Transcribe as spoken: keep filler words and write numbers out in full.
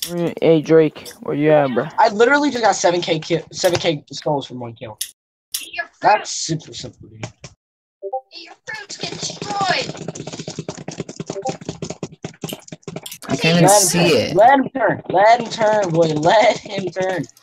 Hey Drake, where you at, bro? I literally just got seven K ki seven K skulls from one kill. That's super simple, dude. Your fruits get destroyed. I can't even Let him see turn. it. Let him turn. Let him turn, boy. Let him turn.